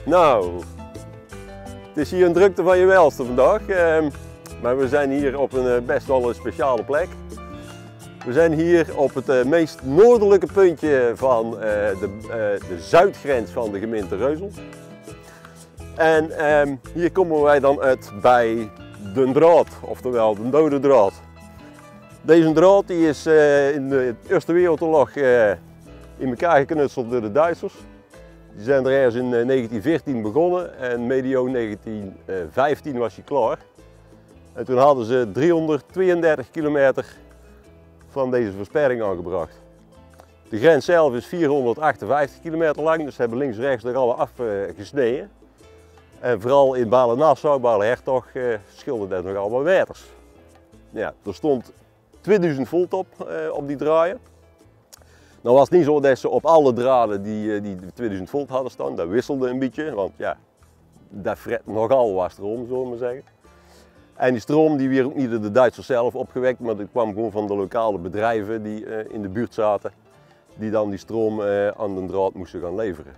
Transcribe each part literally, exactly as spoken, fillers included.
Nou, het is hier een drukte van je welste vandaag, eh, maar we zijn hier op een best wel een speciale plek. We zijn hier op het uh, meest noordelijke puntje van uh, de, uh, de zuidgrens van de gemeente Reuzel. En uh, hier komen wij dan uit bij de draad, oftewel de dode draad. Deze draad die is uh, in de Eerste Wereldoorlog uh, in elkaar geknutseld door de Duitsers. Die zijn er ergens in negentien veertien begonnen en medio negentien vijftien was hij klaar. En toen hadden ze driehonderdtweeëndertig kilometer van deze versperring aangebracht. De grens zelf is vierhonderdachtenvijftig kilometer lang, dus ze hebben links en rechts er alle afgesneden. En vooral in Balen-Nassau, Balen-Hertog uh, scheelde dat nog allemaal meters. Ja, er stond tweeduizend volt op, uh, op die draaien. Nou was het niet zo dat ze op alle draden die, die tweeduizend volt hadden staan, dat wisselde een beetje, want ja, dat fret nogal was stroom, zullen we maar zeggen. En die stroom die werd ook niet door de Duitsers zelf opgewekt, maar dat kwam gewoon van de lokale bedrijven die uh, in de buurt zaten, die dan die stroom uh, aan de draad moesten gaan leveren.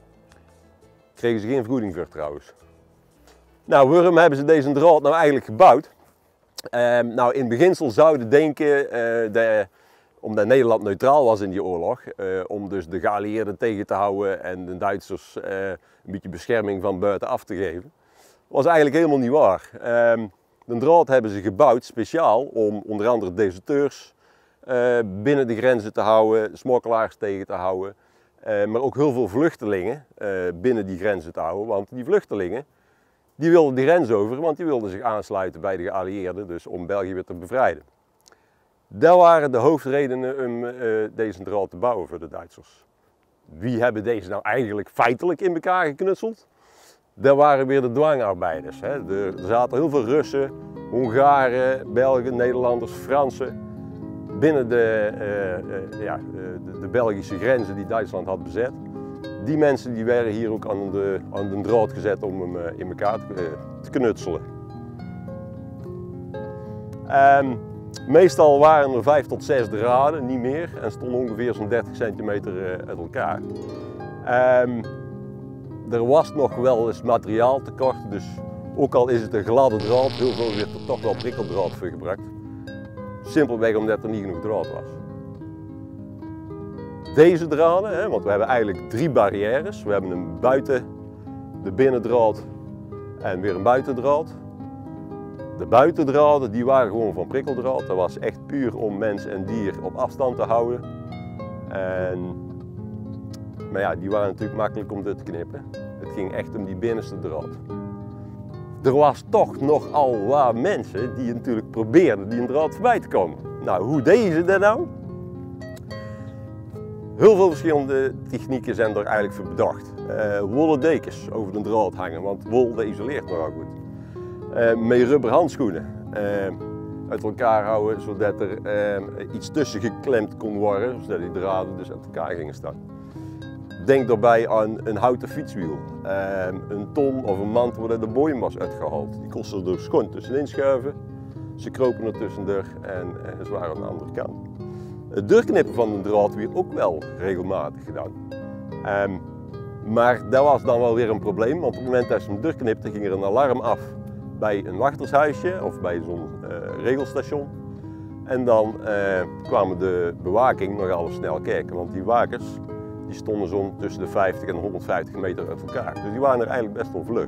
Kregen ze geen vergoeding voor trouwens. Nou, waarom hebben ze deze draad nou eigenlijk gebouwd? Uh, nou, in beginsel zouden denken, uh, dat, omdat Nederland neutraal was in die oorlog, uh, om dus de geallieerden tegen te houden en de Duitsers uh, een beetje bescherming van buitenaf te geven. Was eigenlijk helemaal niet waar. Uh, de draad hebben ze gebouwd speciaal om onder andere deserteurs uh, binnen de grenzen te houden, smokkelaars tegen te houden. Uh, maar ook heel veel vluchtelingen uh, binnen die grenzen te houden, want die vluchtelingen die wilden die grens over, want die wilden zich aansluiten bij de geallieerden, dus om België weer te bevrijden. Dat waren de hoofdredenen om uh, deze draad te bouwen voor de Duitsers. Wie hebben deze nou eigenlijk feitelijk in elkaar geknutseld? Dat waren weer de dwangarbeiders. Hè. Er, er zaten heel veel Russen, Hongaren, Belgen, Nederlanders, Fransen binnen de, uh, uh, ja, de, de Belgische grenzen die Duitsland had bezet. Die mensen die werden hier ook aan de, aan de draad gezet om hem uh, in elkaar te, uh, te knutselen. Um, meestal waren er vijf tot zes draden, niet meer, en stonden ongeveer zo'n dertig centimeter uh, uit elkaar. Um, er was nog wel eens materiaaltekort, dus ook al is het een gladde draad, heel veel werd er toch wel prikkeldraad voor gebruikt. Simpelweg omdat er niet genoeg draad was. Deze draden, hè, want we hebben eigenlijk drie barrières. We hebben een buiten, de binnendraad en weer een buitendraad. De buitendraden die waren gewoon van prikkeldraad. Dat was echt puur om mens en dier op afstand te houden. En, maar ja, die waren natuurlijk makkelijk om dit te knippen. Het ging echt om die binnenste draad. Er was toch nogal wat mensen die natuurlijk probeerden die een draad voorbij te komen. Nou, hoe deden ze dat nou? Heel veel verschillende technieken zijn er eigenlijk voor bedacht. Uh, wollen dekens over de draad hangen, want wol dat isoleert nogal goed. Uh, met rubber handschoenen uh, uit elkaar houden, zodat er uh, iets tussen geklemd kon worden, zodat die draden dus uit elkaar gingen staan. Denk daarbij aan een houten fietswiel, uh, een ton of een mand waar de boeien was uitgehaald. Die kosten er schoon tussenin schuiven, ze kropen er tussendoor en uh, ze waren aan de andere kant. Het doorknippen van de draad werd ook wel regelmatig gedaan. Um, maar dat was dan wel weer een probleem, want op het moment dat ze hem doorknipte ging er een alarm af bij een wachtershuisje of bij zo'n uh, regelstation. En dan uh, kwamen de bewaking nogal snel kijken, want die wakers die stonden zo'n tussen de vijftig en honderdvijftig meter uit elkaar. Dus die waren er eigenlijk best wel vlug.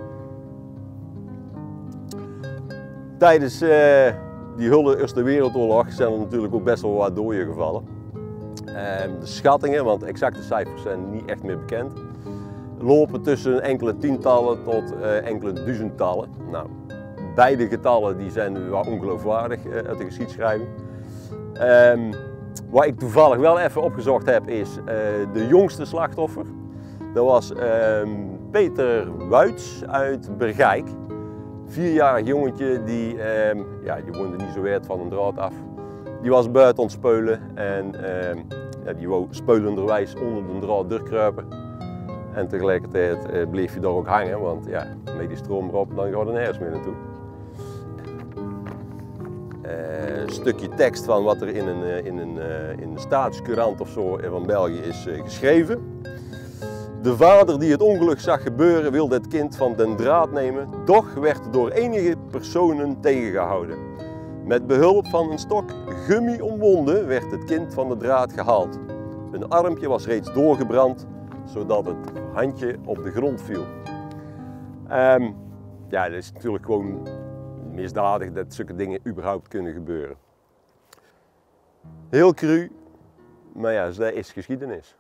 Tijdens uh, die hele Eerste Wereldoorlog zijn er natuurlijk ook best wel wat doden gevallen. Uh, de schattingen, want exacte cijfers zijn niet echt meer bekend, lopen tussen enkele tientallen tot uh, enkele duizendtallen. Nou, beide getallen die zijn wel ongeloofwaardig uh, uit de geschiedschrijving. Um, wat ik toevallig wel even opgezocht heb is uh, de jongste slachtoffer. Dat was um, Peter Wuits uit Bergijk. Vierjarig jongetje, die, um, ja, die woonde niet zo wijd van een draad af. Die was buiten aan het speulen en um, ja, die wou speulenderwijs onder de draad doorkruipen. En tegelijkertijd uh, bleef je daar ook hangen, want ja, met die stroom erop, dan gaat er nergens meer naartoe. Uh, een stukje tekst van wat er in een, in een, in een staatscourant of zo van België is uh, geschreven. De vader die het ongeluk zag gebeuren wilde het kind van den draad nemen, doch werd door enige personen tegengehouden. Met behulp van een stok gummi omwonden werd het kind van de draad gehaald. Een armpje was reeds doorgebrand, zodat het handje op de grond viel. Um, ja, dat is natuurlijk gewoon misdadig dat zulke dingen überhaupt kunnen gebeuren. Heel cru, maar ja, dat is geschiedenis.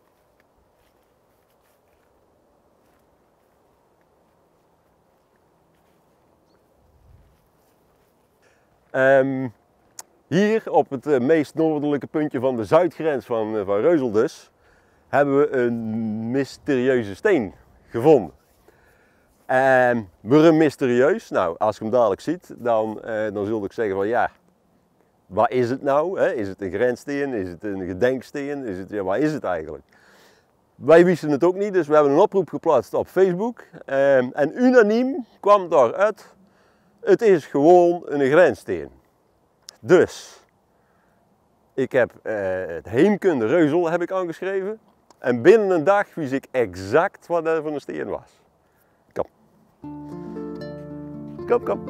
Um, hier op het uh, meest noordelijke puntje van de zuidgrens van, uh, van Reuzel dus, hebben we een mysterieuze steen gevonden. Um, waarom mysterieus? Nou, als je hem dadelijk ziet, dan, uh, dan zul ik zeggen van ja, wat is het nou? Hè? Is het een grenssteen? Is het een gedenksteen? Is het, ja, wat is het eigenlijk? Wij wisten het ook niet, dus we hebben een oproep geplaatst op Facebook. Um, en unaniem kwam daaruit, het is gewoon een grenssteen. Dus, ik heb uh, het Heemkunde Reuzel heb ik aangeschreven. En binnen een dag wist ik exact wat dat voor een steen was. Kom. Kom, kom.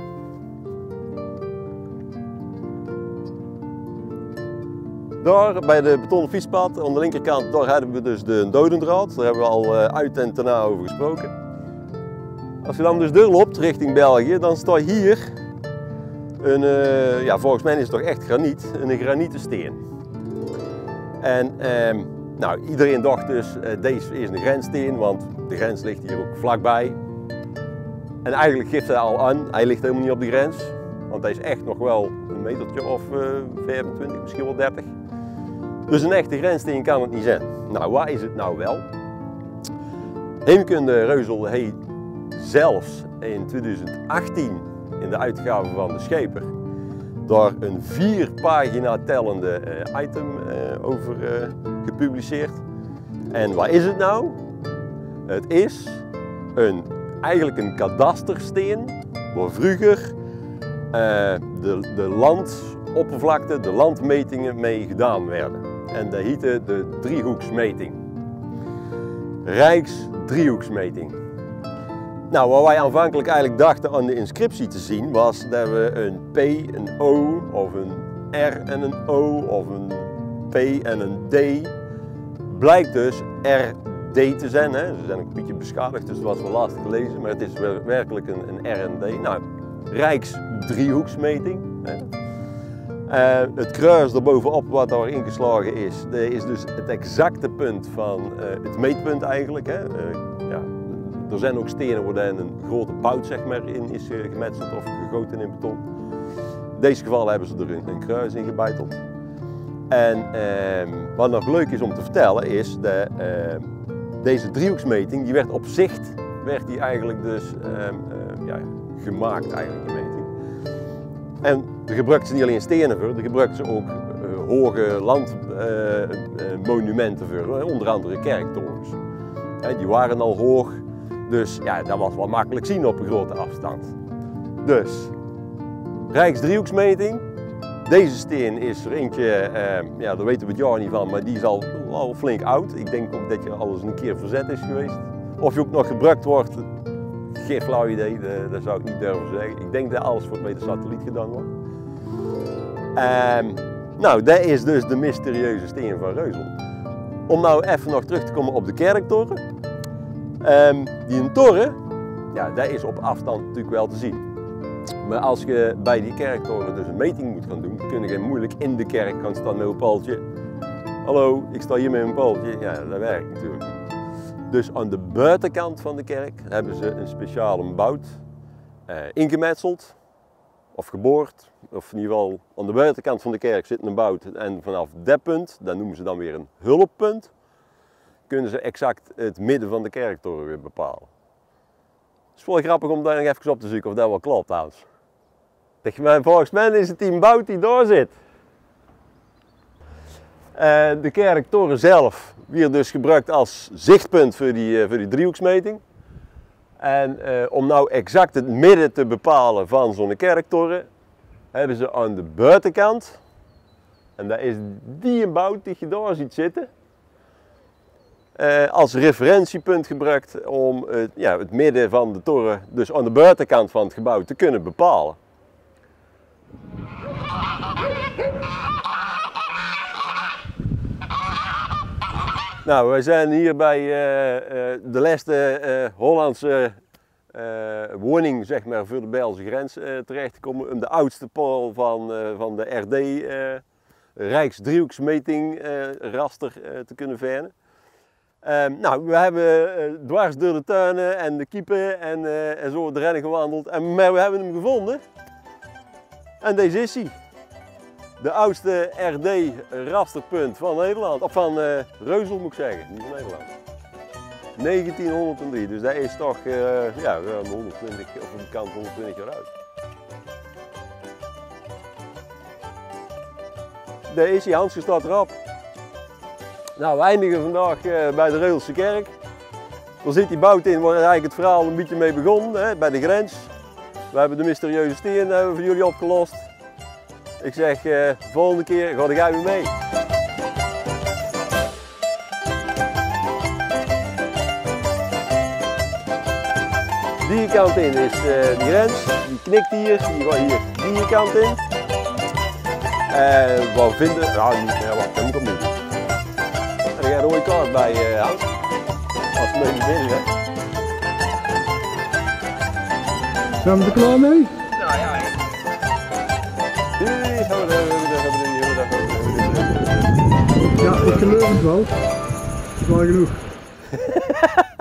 Daar bij de betonnen fietspad, aan de linkerkant, daar hebben we dus de dodendraad. Daar hebben we al uh, uit en ten na over gesproken. Als je dan dus doorloopt richting België, dan staat hier een, uh, ja, volgens mij is het toch echt graniet, een granieten steen. En uh, nou, iedereen dacht dus, uh, deze is een grenssteen, want de grens ligt hier ook vlakbij. En eigenlijk geeft hij al aan, hij ligt helemaal niet op de grens, want hij is echt nog wel een metertje of uh, vijfentwintig, misschien wel dertig. Dus een echte grenssteen kan het niet zijn. Nou, wat is het nou wel? Heemkunde Reuzel heeft zelfs in tweeduizend achttien in de uitgave van de Scheper daar een vier pagina tellende uh, item uh, over uh, gepubliceerd. En wat is het nou? Het is een, eigenlijk een kadastersteen waar vroeger uh, de, de landoppervlakte, de landmetingen mee gedaan werden. En dat heette de driehoeksmeting. Rijksdriehoeksmeting. Nou, wat wij aanvankelijk eigenlijk dachten aan de inscriptie te zien was dat we een P, een O of een R en een O of een P en een D. Blijkt dus R D te zijn. Hè. Ze zijn ook een beetje beschadigd, dus dat was wel lastig te lezen, maar het is werkelijk een, een R en D. Nou, Rijksdriehoeksmeting. Hè. Uh, het kruis erbovenop wat daar ingeslagen is, dat is dus het exacte punt van uh, het meetpunt eigenlijk. Hè. Uh, ja. Er zijn ook stenen waar een grote bout zeg maar, in is gemetseld of gegoten in beton. In deze geval hebben ze er een, een kruis in gebeiteld. En uh, wat nog leuk is om te vertellen is dat uh, deze driehoeksmeting, die werd op zicht, werd die eigenlijk dus uh, uh, ja, gemaakt eigenlijk, die meting. En daar gebruikten ze niet alleen stenen voor, daar gebruikten ze ook uh, hoge landmonumenten uh, uh, voor, onder andere kerktorens. Ja, die waren al hoog, dus ja, dat was wel makkelijk zien op een grote afstand. Dus, Rijksdriehoeksmeting. Deze steen is er eentje, uh, ja, daar weten we het jaar niet van, maar die is al, al flink oud. Ik denk ook dat je al eens een keer verzet is geweest. Of je ook nog gebruikt wordt, geen flauw idee, dat, dat zou ik niet durven zeggen. Ik denk dat alles voor met de satelliet gedaan wordt. Um, nou, dat is dus de mysterieuze steen van Reuzel. Om nou even nog terug te komen op de kerktoren. Um, die een toren, ja, dat is op afstand natuurlijk wel te zien. Maar als je bij die kerktoren dus een meting moet gaan doen, kun je moeilijk in de kerk gaan staan met een paaltje. Hallo, ik sta hier met een paaltje. Ja, dat werkt natuurlijk niet. Dus aan de buitenkant van de kerk hebben ze een speciale bout uh, ingemetseld of geboord. Of in ieder geval aan de buitenkant van de kerk zit een bout en vanaf dat punt, dat noemen ze dan weer een hulppunt, kunnen ze exact het midden van de kerktoren weer bepalen. Het is wel grappig om daar nog even op te zoeken of dat wel klopt trouwens. Volgens mij is het die bout die daar zit. Uh, de kerktoren zelf werd dus gebruikt als zichtpunt voor die, uh, voor die driehoeksmeting. En uh, om nou exact het midden te bepalen van zo'n kerktoren, hebben ze aan de buitenkant, en dat is die een bout die je daar ziet zitten, uh, als referentiepunt gebruikt om uh, ja, het midden van de toren, dus aan de buitenkant van het gebouw, te kunnen bepalen. Nou, wij zijn hier bij uh, uh, de laatste uh, Hollandse uh, woning, zeg maar, voor de Belgische grens uh, terechtgekomen. Om de oudste pool van, uh, van de R D uh, Rijksdriehoeksmeting uh, raster uh, te kunnen vinden. Uh, nou, we hebben uh, dwars door de tuinen en de kiepen en, uh, en zo erin gewandeld. En, maar we hebben hem gevonden. En deze is hij. De oudste R D-rasterpunt van Nederland, of van uh, Reuzel moet ik zeggen, niet van Nederland. negentienhonderddrie, dus dat is toch uh, ja, honderdtwintig, of een kant honderdtwintig jaar oud. Daar is hij, Hansje staat erop. Nou, we eindigen vandaag uh, bij de Reulse kerk. Daar zit die bout in waar eigenlijk het verhaal een beetje mee begon, hè, bij de grens. We hebben de mysterieuze steen hebben we voor jullie opgelost. Ik zeg, uh, volgende keer ga ik weer mee. Die kant in is uh, de grens, die knikt hier, die gaat hier die kant in. En uh, wat vinden, nou niet, ja, wacht, dat moet ik opnieuw doen. En er gaat een rode kaart bij uh, Hans, als we mee binnen zijn. Zijn we er klaar mee? Nou ja. Ja, ik geloof het wel. Dat is wel genoeg.